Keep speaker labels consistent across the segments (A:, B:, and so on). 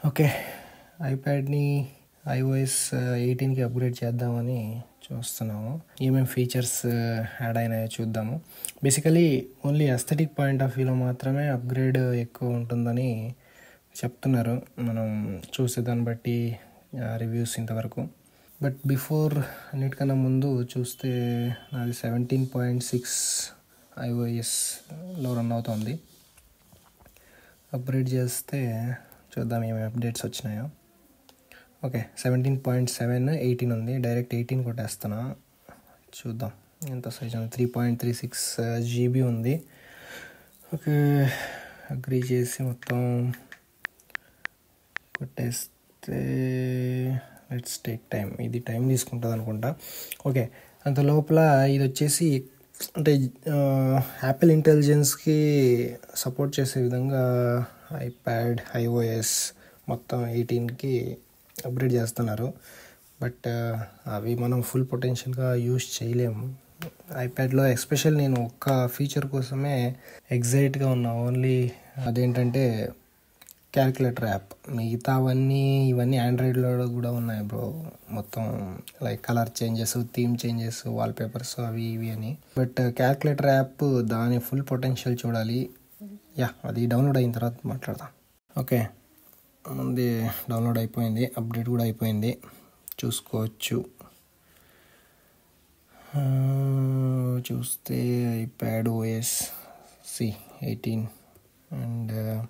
A: Okay, ఐప్యాడ్ని iOS 18కి upgrade చేద్దామని చూస్తున్నాము. ఏమేమి ఫీచర్స్ యాడ్ అయినాయో చూద్దాము. Basically only aesthetic point of వ్యూలో మాత్రమే అప్గ్రేడ్ ఎక్కువ ఉంటుందని చెప్తున్నారు, మనం చూసే దాన్ని బట్టి రివ్యూస్ ఇంతవరకు. బట్ బిఫోర్ అన్నిటికన్నా ముందు చూస్తే నాది 17.6 iOSలో రన్ అవుతుంది. అప్గ్రేడ్ చేస్తే చూద్దాం ఏమేమి అప్డేట్స్ వచ్చినాయో. ఓకే, 17.7 18 ఉంది, డైరెక్ట్ 18 కొట్టేస్తున్నా. చూద్దాం ఎంత సైజ్ ఉంది. 3.36 GB ఉంది. ఓకే, అగ్రీ చేసి మొత్తం కొట్టేస్తే లెట్స్ టేక్ టైం. ఇది టైం తీసుకుంటుంది అనుకుంటా. ఓకే, అంత లోపల ఇది వచ్చేసి అంటే యాపిల్ ఇంటెలిజెన్స్కి సపోర్ట్ చేసే విధంగా ఐప్యాడ్ iOS మొత్తం 18కి అప్గ్రేడ్ చేస్తున్నారు. బట్ అవి మనం ఫుల్ పొటెన్షియల్గా యూజ్ చేయలేము ఐప్యాడ్లో. ఎస్పెషల్ నేను ఒక్క ఫీచర్ కోసమే ఎగ్జైట్గా ఉన్నా, ఓన్లీ అదేంటంటే క్యాల్కులేటర్ యాప్. ఇవన్నీ ఆండ్రాయిడ్లో కూడా ఉన్నాయి బ్రో. మొత్తం like colour changes, theme changes, wallpapers అవి ఇవి అని. బట్ క్యాల్కులేటర్ యాప్ దాని ఫుల్ పొటెన్షియల్ చూడాలి. అది డౌన్లోడ్ అయిన తర్వాత మాట్లాడదాం. ఓకే, ముందే డౌన్లోడ్ అయిపోయింది, అప్డేట్ కూడా అయిపోయింది, చూసుకోవచ్చు. చూస్తే ఐప్యాడ్ OS 18 అండ్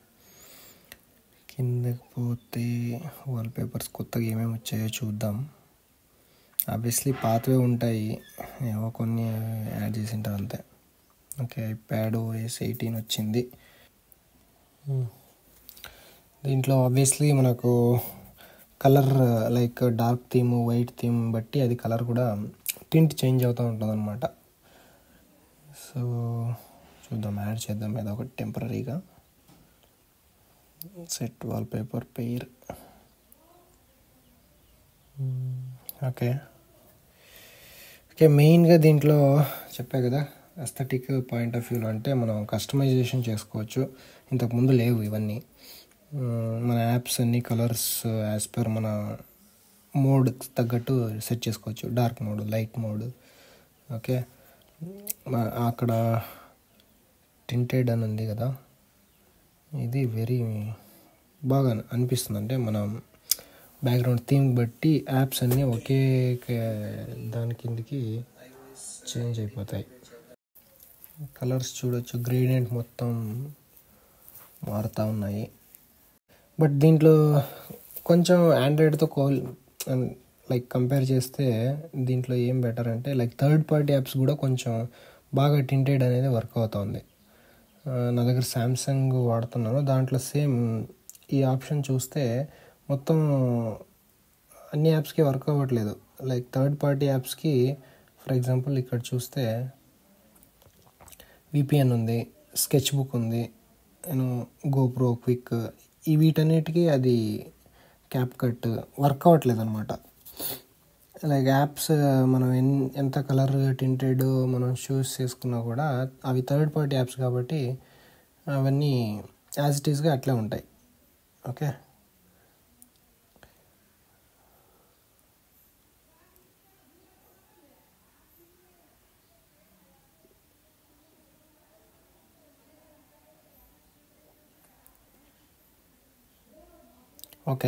A: కిందకి పోతే వాల్పేపర్స్ కొత్తగా ఏమేమి వచ్చాయో చూద్దాం. ఆబ్వియస్లీ పాతవే ఉంటాయి, ఏవో కొన్ని యాడ్ చేసి ఉంటారు అంతే. ఓకే, ఐప్యాడ్ OS 18 వచ్చింది. దీంట్లో ఆబ్వియస్లీ మనకు colour like dark theme, white theme బట్టి అది కలర్ కూడా టింట్ చేంజ్ అవుతూ ఉంటుంది అనమాట. సో చూద్దాం, యాడ్ చేద్దాం ఏదో ఒకటి టెంపరీగా. Set wallpaper pair. ఓకే, మెయిన్గా దీంట్లో చెప్పా కదా, అస్థెటిక్ పాయింట్ ఆఫ్ వ్యూలో అంటే మనం కస్టమైజేషన్ చేసుకోవచ్చు. ఇంతకుముందు లేవు ఇవన్నీ. మన యాప్స్ అన్ని కలర్స్ యాజ్ పర్ మన మోడ్ తగ్గట్టు సెట్ చేసుకోవచ్చు. Dark mode, light mode. Okay, అక్కడ టింటెడ్ అని ఉంది కదా, ఇది వెరీ బాగా అనిపిస్తుంది. అంటే మనం బ్యాక్గ్రౌండ్ థీమ్ బట్టి యాప్స్ అన్నీ ఒకే దాని కిందకి చేంజ్ అయిపోతాయి. కలర్స్ చూడొచ్చు, గ్రేడియంట్ మొత్తం మారుతూ ఉన్నాయి. బట్ దీంట్లో కొంచెం ఆండ్రాయిడ్తో లైక్ కంపేర్ చేస్తే దీంట్లో ఏం బెటర్ అంటే లైక్ థర్డ్ పార్టీ యాప్స్ కూడా కొంచెం బాగా టింటెడ్ అనేది వర్క్ అవుతుంది. నా దగ్గర శాంసంగ్ వాడుతున్నాను, దాంట్లో సేమ్ ఈ ఆప్షన్ చూస్తే మొత్తం అన్ని యాప్స్కి వర్క్ అవ్వట్లేదు. లైక్ థర్డ్ పార్టీ యాప్స్కి ఫర్ ఎగ్జాంపుల్ ఇక్కడ చూస్తే VPN ఉంది, స్కెచ్ బుక్ ఉంది, గోప్రో క్విక్, వీటన్నిటికీ అది క్యాప్కట్ వర్క్ అవ్వట్లేదు అనమాట. లైక్ యాప్స్ మనం ఎంత కలర్ టింటెడ్ మనం చూస్ చేసుకున్నా కూడా అవి థర్డ్ పార్టీ యాప్స్ కాబట్టి అవన్నీ యాజ్ ఇట్ ఈస్గా అట్లే ఉంటాయి. ఓకే, ఓకే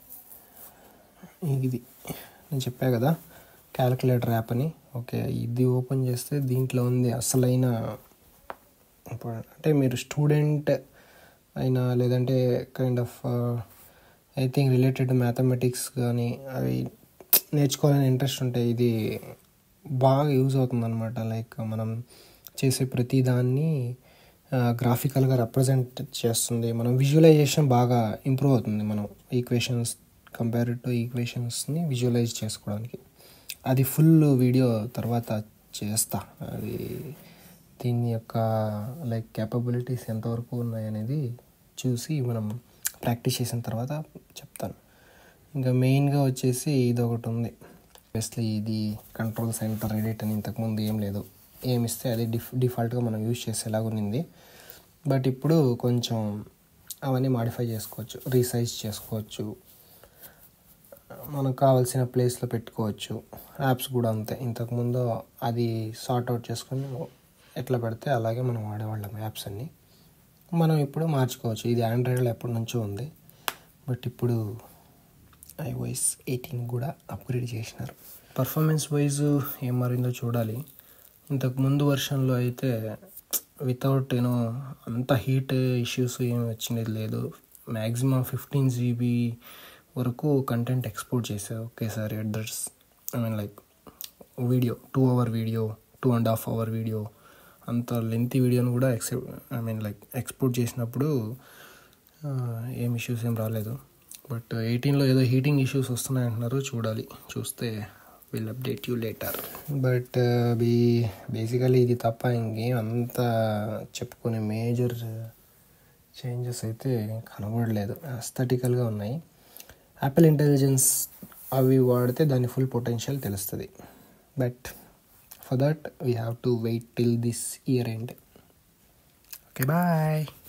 A: ఇది నేను చెప్పా కదా క్యాలిక్యులేటర్ యాప్ అని. ఓకే, ఇది ఓపెన్ చేస్తే దీంట్లో ఉంది అసలైన అంటే మీరు స్టూడెంట్ అయినా లేదంటే kind of I think related to mathematics కానీ అవి నేర్చుకోవాలని ఇంట్రెస్ట్ ఉంటే ఇది బాగా యూజ్ అవుతుంది అనమాట. లైక్ మనం చేసే ప్రతి దాన్ని గ్రాఫికల్గా రిప్రజెంట్ చేస్తుంది. మనం విజువలైజేషన్ బాగా ఇంప్రూవ్ అవుతుంది. మనం ఈక్వేషన్స్ కంపేర్ టు ఈక్వేషన్స్ని విజువలైజ్ చేసుకోవడానికి. అది ఫుల్ వీడియో తర్వాత చేస్తా. అది దీని యొక్క లైక్ క్యాపబిలిటీస్ ఎంతవరకు ఉన్నాయనేది చూసి మనం ప్రాక్టీస్ చేసిన తర్వాత చెప్తాను. ఇంకా మెయిన్గా వచ్చేసి ఇది ఒకటి ఉంది, బెస్ట్లీ ఇది కంట్రోల్ సెంటర్ ఎడిట్ అని. ఇంతకుముందు ఏం లేదు, ఏమిస్తే అది డిఫాల్ట్గా మనం యూజ్ చేసేలాగా ఉన్నింది. బట్ ఇప్పుడు కొంచెం అవన్నీ మాడిఫై చేసుకోవచ్చు, రీసైజ్ చేసుకోవచ్చు, మనకు కావాల్సిన ప్లేస్లో పెట్టుకోవచ్చు. యాప్స్ కూడా అంతే, ఇంతకుముందు అది సార్ట్ అవుట్ చేసుకొని ఎట్లా పెడితే అలాగే మనం వాడేవాళ్ళం యాప్స్ అన్నీ. మనం ఇప్పుడు మార్చుకోవచ్చు. ఇది ఆండ్రాయిడ్లో ఎప్పటి నుంచో ఉంది, బట్ ఇప్పుడు iOS 18 కూడా అప్గ్రేడ్ చేసినారు. పర్ఫార్మెన్స్ వైజ్ ఏం మారిందో చూడాలి. ఇంతకుముందు వర్షన్లో అయితే వితౌట్ అంత హీట్ ఇష్యూస్ ఏమి వచ్చినది లేదు. మ్యాక్సిమం 15 GB వరకు కంటెంట్ ఎక్స్పోర్ట్ చేసా ఒకేసారి address. Like video 2 hour video, 2.5 hour video, అంత లెంతీ వీడియోని కూడా ఎక్స్పోర్ట్ చేసినప్పుడు ఏం ఇష్యూస్ ఏం రాలేదు. బట్ 18లో ఏదో హీటింగ్ ఇష్యూస్ వస్తున్నాయి అంటున్నారు, చూడాలి. చూస్తే will update you later. But basically ఇది తప్ప ఇంకేం అంత చెప్పుకునే మేజర్ చేంజెస్ అయితే కనబడలేదు. అస్థెటికల్గా ఉన్నాయి. యాపిల్ ఇంటెలిజెన్స్ అవి వాడితే దాని ఫుల్ పొటెన్షియల్ తెలుస్తుంది. But for that we have to wait till this year end. Okay, bye.